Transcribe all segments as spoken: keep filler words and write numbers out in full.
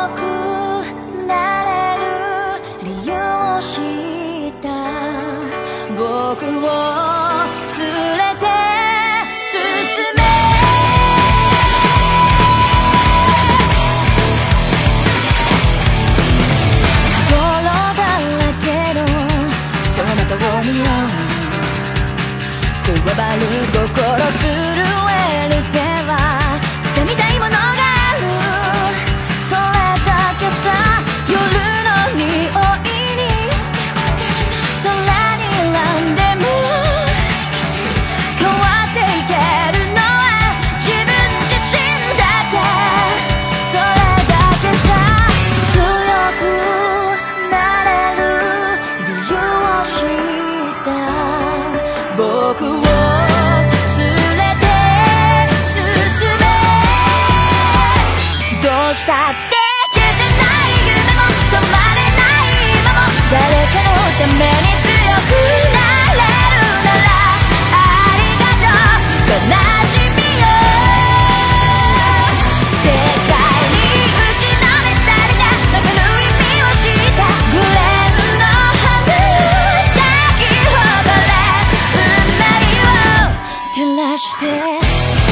くなれる理由を知った僕を連れて進め泥だらけのその通りをこわばる心震える手は掴みたいものがあるそれだけさ夜の匂いに空に選んでも変わっていけるのは自分自身だけそれだけさ強くなれる理由を知った僕をしたって消せない夢も止まれない今も誰かのために強くなれるならありがとう悲しみよ世界に打ちのめされたわかる意味を知ったグレーの花咲き誇れ運命を照らして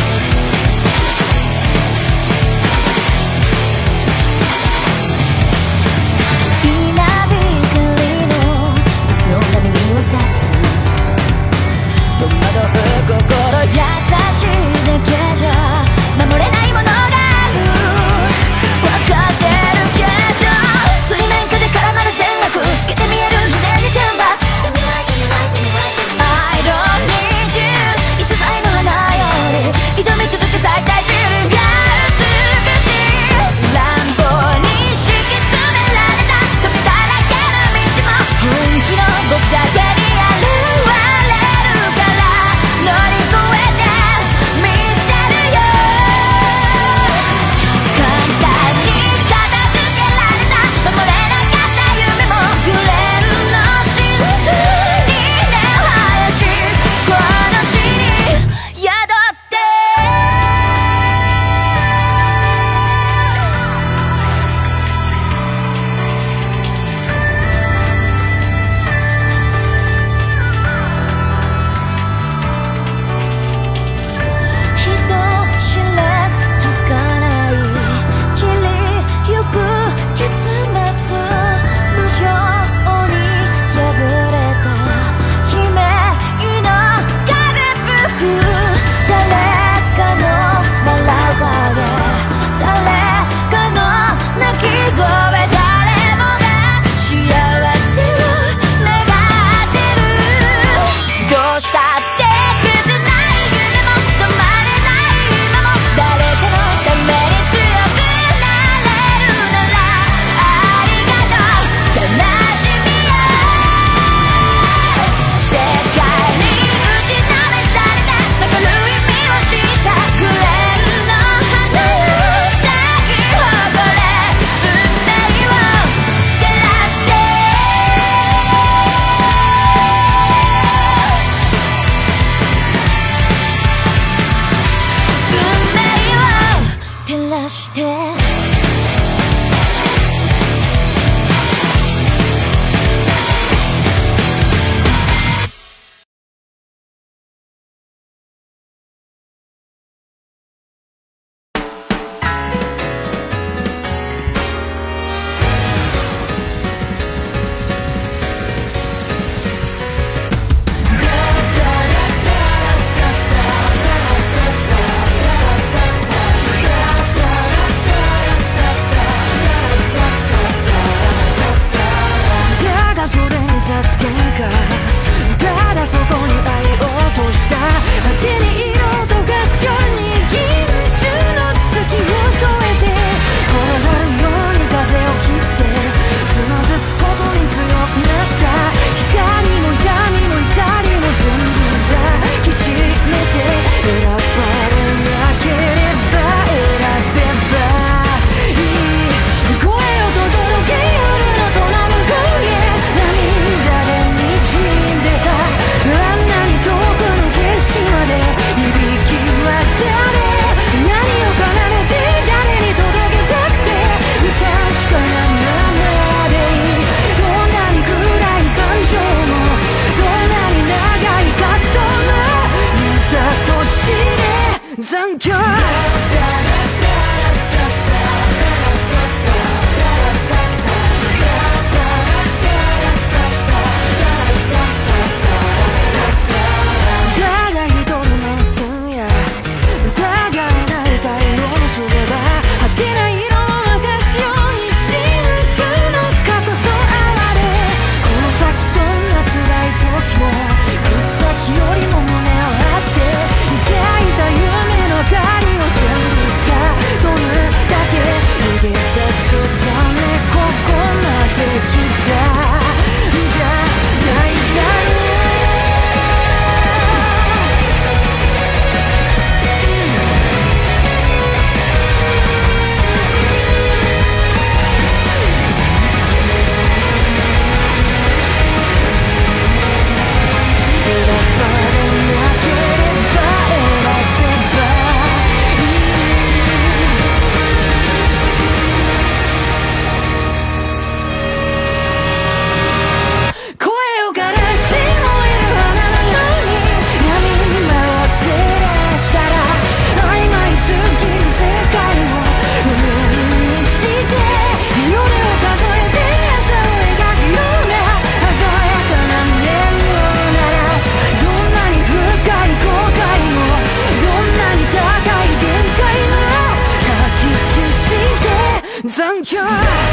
戸惑う心優しいだけじゃ守れないものがある分かってるけど水面下で絡まる全力透けて見える犠牲に天罰 I don't need you いつ愛の花より挑み続け最大自分が美しい乱暴に敷き詰められた時だらけの道も本気の僕だけにある乗り越えてみせるよ簡単に片付けられた守れなかった夢もグレーの真実に根を生やしこの地に宿って残響残響